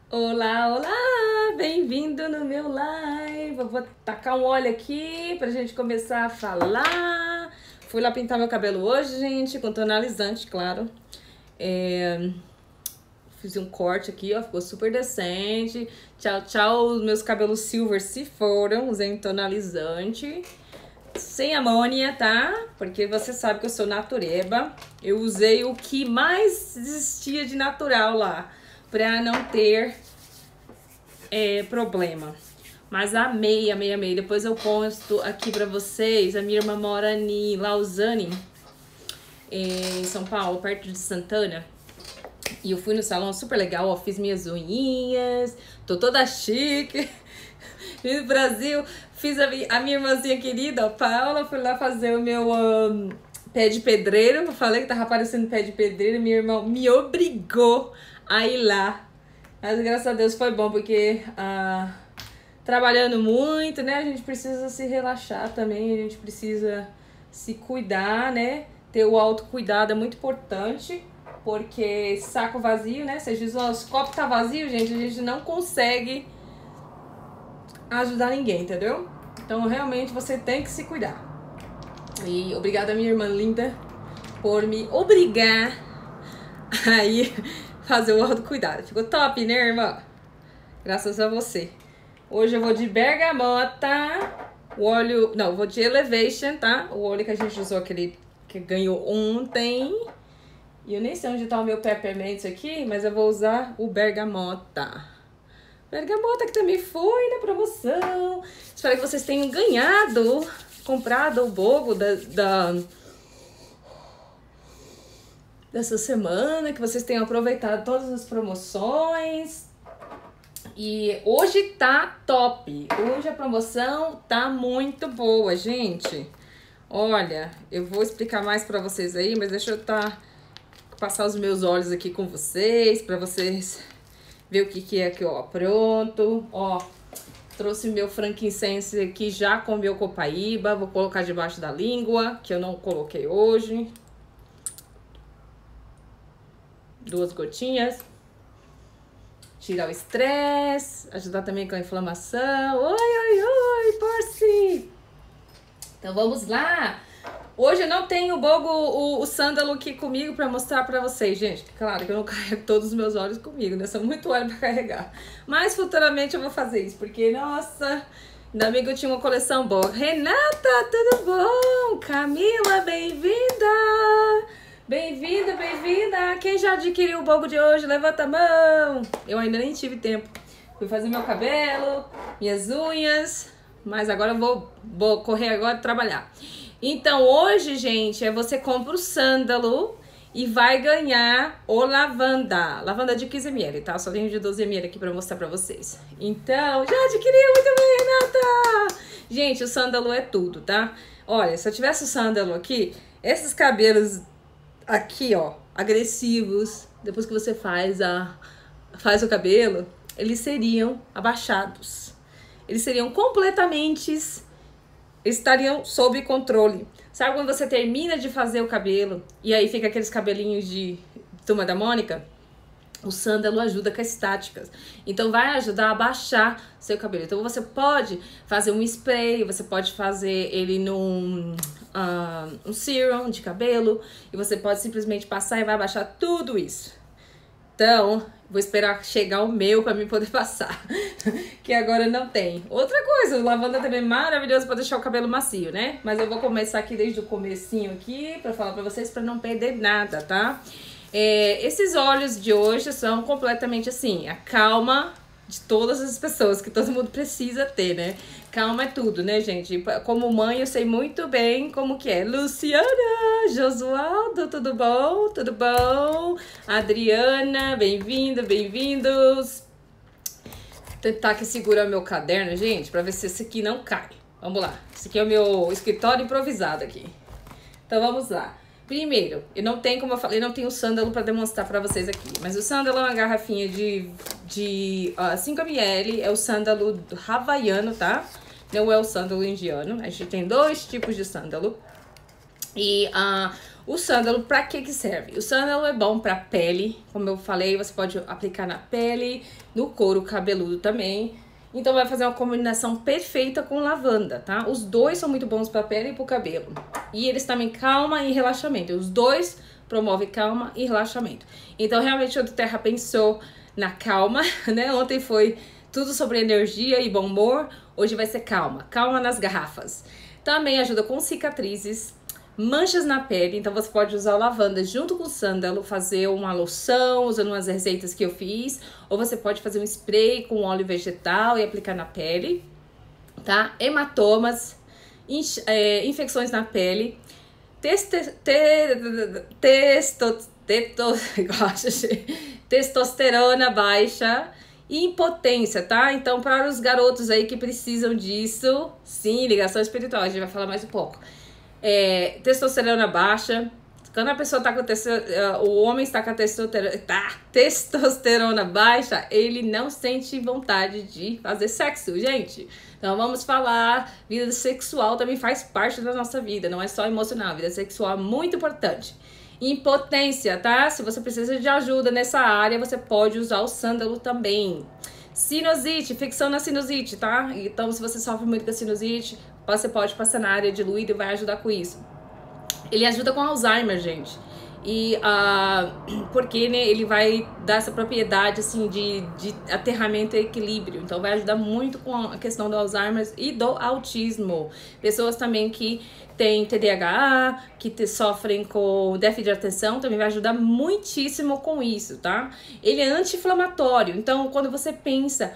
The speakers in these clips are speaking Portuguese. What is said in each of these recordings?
Olá, olá! Bem-vindo no meu live. Eu vou tacar um óleo aqui pra gente começar a falar. Fui lá pintar meu cabelo hoje, gente, com tonalizante, claro. Fiz um corte aqui, ó, ficou super decente. Tchau, tchau, os meus cabelos silver se foram. Usei um tonalizante. Sem amônia, tá? Porque você sabe que eu sou natureba. Eu usei o que mais existia de natural lá, pra não ter problema. Mas amei, amei, amei. Depois eu posto aqui pra vocês. A minha irmã mora em Lausanne, em São Paulo, perto de Santana. E eu fui no salão super legal, ó, fiz minhas unhinhas, tô toda chique. E no Brasil, fiz a minha irmãzinha querida, ó, Paula, fui lá fazer o meu pé de pedreiro. Eu falei que tava aparecendo pé de pedreiro, minha irmã me obrigou a ir lá. Mas graças a Deus foi bom, porque trabalhando muito, né, a gente precisa se relaxar também, a gente precisa se cuidar, né? Ter o autocuidado é muito importante. Porque saco vazio, né? Vocês dizem, os copos tá vazio, gente, a gente não consegue ajudar ninguém, entendeu? Então, realmente, você tem que se cuidar. E obrigada, minha irmã linda, por me obrigar a ir fazer o autocuidado. Ficou top, né, irmã? Graças a você. Hoje eu vou de bergamota, o óleo... Não, vou de Elevation, tá? O óleo que a gente usou, aquele que ganhou ontem... E eu nem sei onde tá o meu peppermint aqui, mas eu vou usar o bergamota. Bergamota que também foi na promoção. Espero que vocês tenham ganhado, comprado o bobo dessa semana, que vocês tenham aproveitado todas as promoções. E hoje tá top. Hoje a promoção tá muito boa, gente. Olha, eu vou explicar mais pra vocês aí, mas deixa eu passar os meus olhos aqui com vocês, pra vocês ver o que é aqui, ó. Pronto, ó. Trouxe meu frankincense aqui já com meu copaíba. Vou colocar debaixo da língua, que eu não coloquei hoje. 2 gotinhas. Tirar o estresse, ajudar também com a inflamação. Oi, oi, oi, Porci! Então vamos lá! Hoje eu não tenho o bogo, o sândalo aqui comigo pra mostrar pra vocês, gente. Claro que eu não carrego todos os meus óleos comigo, né? São muito óleo pra carregar. Mas futuramente eu vou fazer isso, porque, nossa, ainda bem que eu tinha uma coleção boa. Renata, tudo bom? Camila, bem-vinda! Bem-vinda, bem-vinda! Quem já adquiriu o bogo de hoje, levanta a mão! Eu ainda nem tive tempo. Fui fazer meu cabelo, minhas unhas, mas agora eu vou correr agora e trabalhar. Então, hoje, gente, você compra o sândalo e vai ganhar o lavanda. Lavanda de 15 ml, tá? Só tenho de 12 ml aqui pra mostrar pra vocês. Então, já adquiriu? Muito bem, Renata! Gente, o sândalo é tudo, tá? Olha, se eu tivesse o sândalo aqui, esses cabelos aqui, ó, agressivos, depois que você faz o cabelo, eles seriam abaixados. Eles seriam estariam sob controle. Sabe quando você termina de fazer o cabelo e aí fica aqueles cabelinhos de Turma da Mônica? O sândalo ajuda com as estáticas. Então vai ajudar a baixar seu cabelo. Então você pode fazer um spray, você pode fazer ele num um serum de cabelo e você pode simplesmente passar e vai baixar tudo isso. Então, vou esperar chegar o meu pra mim poder passar, que agora não tem. Outra coisa, o lavanda também é maravilhoso pra deixar o cabelo macio, né? Mas eu vou começar aqui desde o comecinho aqui pra falar pra vocês, pra não perder nada, tá? Esses óleos de hoje são completamente assim, a calma de todas as pessoas, que todo mundo precisa ter, né? Calma é tudo, né, gente? Como mãe, eu sei muito bem como que é. Luciana, Josualdo, tudo bom? Tudo bom? Adriana, bem-vinda, bem-vindos. Vou tentar aqui segurar meu caderno, gente, pra ver se esse aqui não cai. Vamos lá. Esse aqui é o meu escritório improvisado aqui. Então, vamos lá. Primeiro, eu não tenho, como eu falei, não tenho sândalo pra demonstrar pra vocês aqui. Mas o sândalo é uma garrafinha de 5 ml. É o sândalo havaiano, tá? Não é o sândalo indiano. A gente tem 2 tipos de sândalo. E O sândalo, pra que serve? O sândalo é bom pra pele, como eu falei, você pode aplicar na pele, no couro cabeludo também. Então vai fazer uma combinação perfeita com lavanda, tá? Os dois são muito bons pra pele e pro cabelo. E eles também calma e relaxamento. Os dois promovem calma e relaxamento. Então realmente o do Terra pensou na calma, né? Ontem foi tudo sobre energia e bom humor. Hoje vai ser calma. Calma nas garrafas. Também ajuda com cicatrizes, manchas na pele. Então você pode usar a lavanda junto com o sândalo, fazer uma loção, usando umas receitas que eu fiz. Ou você pode fazer um spray com óleo vegetal e aplicar na pele, tá? Hematomas, infecções na pele, testosterona baixa e impotência, tá? Então, para os garotos aí que precisam disso, sim, ligação espiritual, a gente vai falar mais um pouco. Testosterona baixa. Quando a pessoa tá com o homem está com a testosterona baixa, ele não sente vontade de fazer sexo, gente. Então vamos falar, vida sexual também faz parte da nossa vida, não é só emocional, vida sexual é muito importante. Impotência, tá? Se você precisa de ajuda nessa área, você pode usar o sândalo também. Sinusite, infecção na sinusite, tá? Então se você sofre muito com a sinusite, você pode passar na área diluída e vai ajudar com isso. Ele ajuda com Alzheimer, gente. E porque, né, ele vai dar essa propriedade assim de aterramento e equilíbrio. Então vai ajudar muito com a questão do Alzheimer e do autismo. Pessoas também que têm TDAH, que sofrem com déficit de atenção, também vai ajudar muitíssimo com isso, tá? Ele é anti-inflamatório. Então quando você pensa...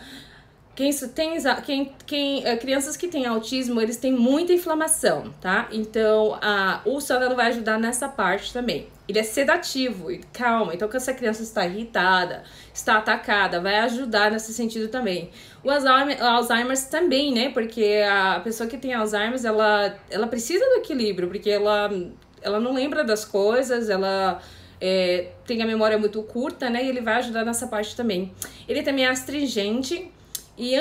crianças que têm autismo, eles têm muita inflamação, tá? Então, o sândalo vai ajudar nessa parte também. Ele é sedativo e calma. Então, quando essa criança está irritada, está atacada, vai ajudar nesse sentido também. O Alzheimer também, né? Porque a pessoa que tem Alzheimer, ela precisa do equilíbrio, porque ela não lembra das coisas, ela... tem a memória muito curta, né? E ele vai ajudar nessa parte também. Ele também é astringente e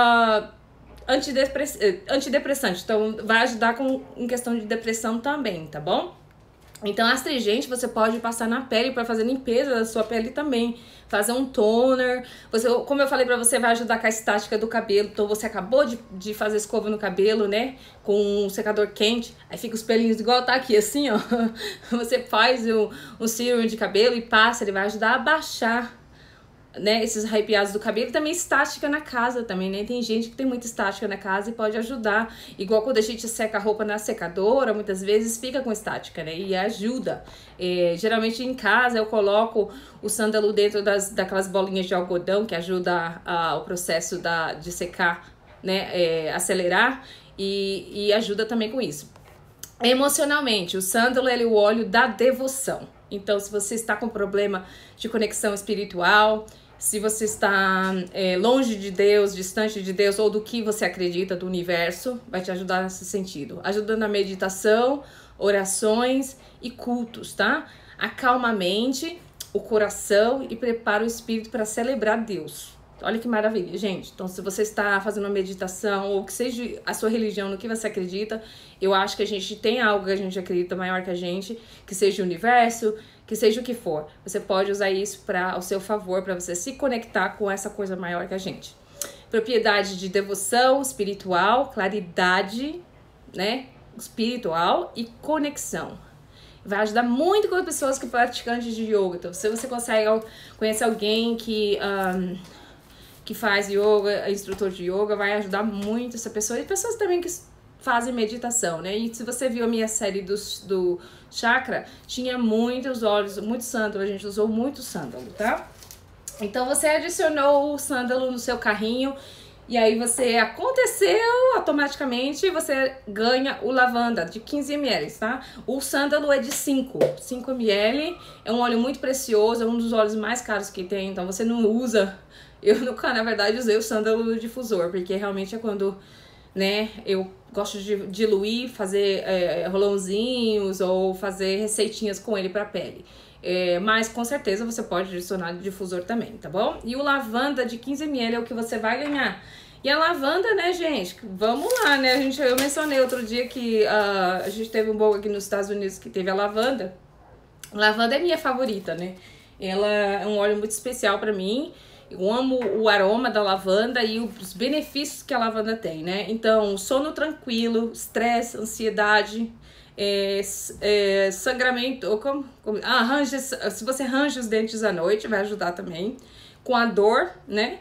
antidepressante, então vai ajudar em questão de depressão também, tá bom? Então, astringente você pode passar na pele para fazer limpeza da sua pele também, fazer um toner. Como eu falei para você, vai ajudar com a estática do cabelo. Então, você acabou de fazer escova no cabelo, né? Com um secador quente, aí fica os pelinhos igual tá aqui, assim, ó. Você faz um serum de cabelo e passa, ele vai ajudar a baixar, né, esses arrepiados do cabelo. Também estática na casa também, né? Tem gente que tem muita estática na casa e pode ajudar. Igual quando a gente seca a roupa na secadora, muitas vezes fica com estática, né? E ajuda. Geralmente em casa eu coloco o sândalo dentro daquelas bolinhas de algodão que ajuda o processo de secar, né? Acelerar e ajuda também com isso. Emocionalmente, o sândalo é o óleo da devoção. Então, se você está com problema de conexão espiritual, se você está longe de Deus, distante de Deus ou do que você acredita, do universo, vai te ajudar nesse sentido. Ajudando na meditação, orações e cultos, tá? Acalma a mente, o coração e prepara o espírito para celebrar Deus. Olha que maravilha, gente. Então, se você está fazendo uma meditação ou que seja a sua religião, no que você acredita, eu acho que a gente tem algo que a gente acredita maior que a gente, que seja o universo, que seja o que for. Você pode usar isso ao seu favor, para você se conectar com essa coisa maior que a gente. Propriedade de devoção espiritual, claridade, né, espiritual e conexão. Vai ajudar muito com as pessoas que praticantes de yoga. Então, se você consegue conhecer alguém que faz yoga, instrutor de yoga, vai ajudar muito essa pessoa. E pessoas também que fazem meditação, né? E se você viu a minha série do chakra, tinha muitos óleos, muito sândalo, a gente usou muito sândalo, tá? Então você adicionou o sândalo no seu carrinho e aí aconteceu automaticamente, você ganha o lavanda de 15 ml, tá? O sândalo é de 5 ml, é um óleo muito precioso, é um dos óleos mais caros que tem, então você não usa. Eu, na verdade, usei o sândalo no difusor, porque realmente é quando, né, eu gosto de diluir, fazer rolãozinhos ou fazer receitinhas com ele pra pele. Mas com certeza você pode adicionar no difusor também, tá bom? E o lavanda de 15 ml é o que você vai ganhar. E a lavanda, né, gente, vamos lá, né? Eu mencionei outro dia que a gente teve um bolo aqui nos Estados Unidos que teve a lavanda. Lavanda é minha favorita, né? Ela é um óleo muito especial pra mim. Eu amo o aroma da lavanda e os benefícios que a lavanda tem, né? Então, sono tranquilo, estresse, ansiedade, sangramento, se você range os dentes à noite, vai ajudar também. Com a dor, né?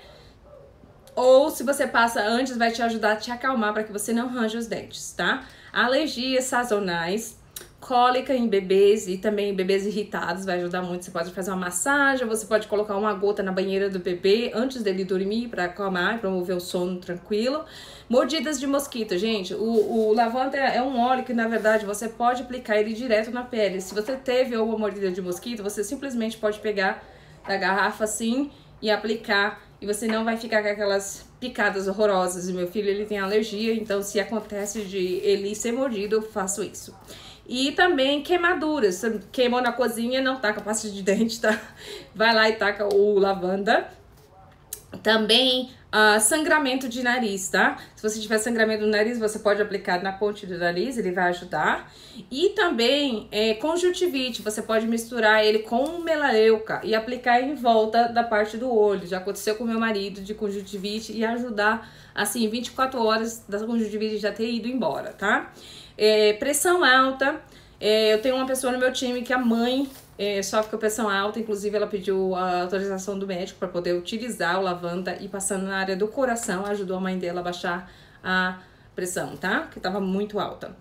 Ou se você passa antes, vai te ajudar a te acalmar para que você não range os dentes, tá? Alergias sazonais, cólica em bebês e também bebês irritados, vai ajudar muito. Você pode fazer uma massagem, você pode colocar uma gota na banheira do bebê antes dele dormir para acalmar e promover o sono tranquilo. Mordidas de mosquito, gente, o lavanda é um óleo que, na verdade, você pode aplicar ele direto na pele. Se você teve uma mordida de mosquito, você simplesmente pode pegar da garrafa assim e aplicar, e você não vai ficar com aquelas picadas horrorosas. E meu filho, ele tem alergia, então se acontece de ele ser mordido, eu faço isso. E também queimaduras, você queimou na cozinha, não taca pasta de dente, tá? Vai lá e taca o lavanda. Também sangramento de nariz, tá? Se você tiver sangramento no nariz, você pode aplicar na ponte do nariz, ele vai ajudar. E também conjuntivite, você pode misturar ele com melaleuca e aplicar em volta da parte do olho. Já aconteceu com meu marido de conjuntivite e ajudar, assim, 24 horas da conjuntivite já ter ido embora, tá? Pressão alta, eu tenho uma pessoa no meu time que a mãe sofre com pressão alta, inclusive ela pediu a autorização do médico para poder utilizar o lavanda e passando na área do coração, ajudou a mãe dela a baixar a pressão, tá? Que estava muito alta.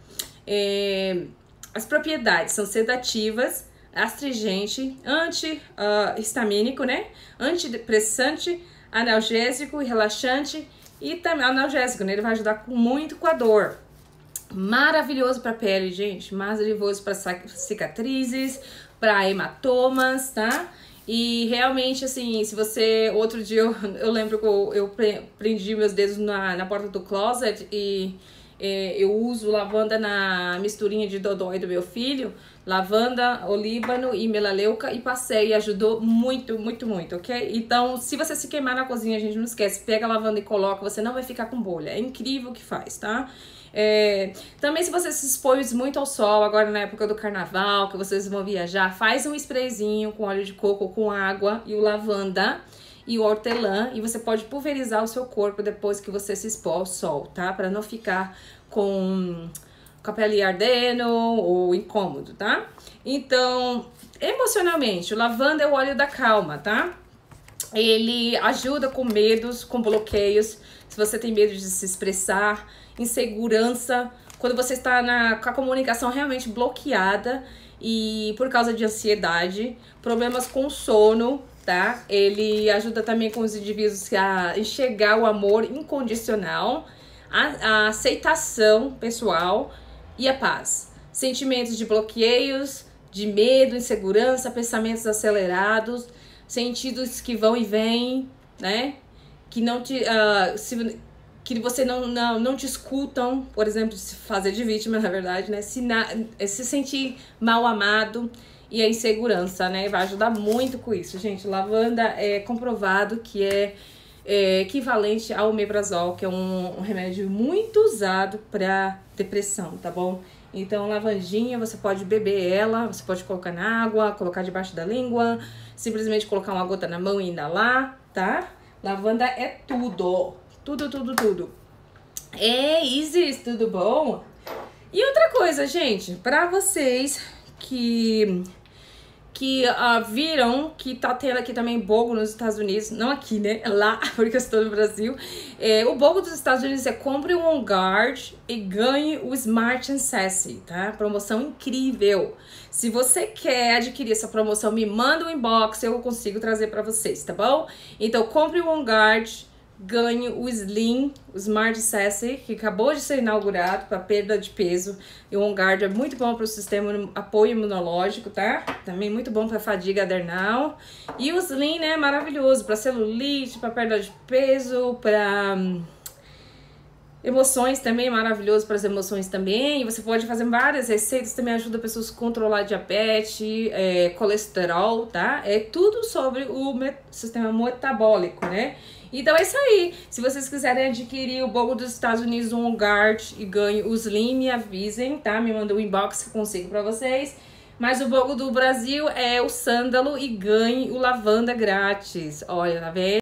As propriedades são sedativas, astringente, anti-histamínico, né? Antidepressante, analgésico e relaxante e também analgésico, né? Ele vai ajudar muito com a dor. Maravilhoso para pele, gente, maravilhoso para cicatrizes, para hematomas, tá? E realmente, assim, se você... Outro dia eu lembro que eu prendi meus dedos na porta do closet e eu uso lavanda na misturinha de dodói do meu filho, lavanda, olíbano e melaleuca, e passei e ajudou muito, muito, muito, ok? Então, se você se queimar na cozinha, gente, não esquece, pega a lavanda e coloca, você não vai ficar com bolha, é incrível o que faz, tá? Também se você se expõe muito ao sol, agora na época do carnaval, que vocês vão viajar, faz um sprayzinho com óleo de coco, com água e o lavanda e o hortelã, e você pode pulverizar o seu corpo depois que você se expor ao sol, tá? Pra não ficar com a pele ardendo ou incômodo, tá? Então, emocionalmente, o lavanda é o óleo da calma, tá? Ele ajuda com medos, com bloqueios, se você tem medo de se expressar, insegurança, quando você está com a comunicação realmente bloqueada e por causa de ansiedade, problemas com sono, tá? Ele ajuda também com os indivíduos a enxergar o amor incondicional, a aceitação pessoal e a paz. Sentimentos de bloqueios, de medo, insegurança, pensamentos acelerados, sentidos que vão e vêm, né? Que não te... que você não te escutam, por exemplo, se fazer de vítima, na verdade, né? Se sentir mal amado e a insegurança, né? Vai ajudar muito com isso, gente. Lavanda é comprovado que é equivalente ao omeprazol, que é um remédio muito usado para depressão, tá bom? Então, lavandinha, você pode beber ela, você pode colocar na água, colocar debaixo da língua, simplesmente colocar uma gota na mão e inalar, tá? Lavanda é tudo. Tudo, tudo, tudo. Isis, tudo bom? E outra coisa, gente, pra vocês que viram que tá tendo aqui também bogo nos Estados Unidos, não aqui, né? Lá, porque eu estou no Brasil. O bogo dos Estados Unidos é compre o On Guard e ganhe o Smart and Sassy, tá? Promoção incrível. Se você quer adquirir essa promoção, me manda um inbox, eu consigo trazer pra vocês, tá bom? Então, compre o On Guard, ganhe o Slim, o Smart Sassy, que acabou de ser inaugurado para perda de peso. E o On Guard é muito bom para o sistema apoio imunológico, tá? Também muito bom para fadiga adrenal. E o Slim, né, maravilhoso para celulite, para perda de peso, para emoções também, maravilhoso para as emoções também. E você pode fazer várias receitas, também ajuda pessoas a controlar diabetes, colesterol, tá? É tudo sobre o sistema metabólico, né? Então é isso aí. Se vocês quiserem adquirir o bogo dos Estados Unidos, o On Guard, e ganhe o Slim, me avisem, tá? Me mandem um inbox que eu consigo pra vocês. Mas o bolo do Brasil é o sândalo e ganhe o lavanda grátis. Olha, tá vendo?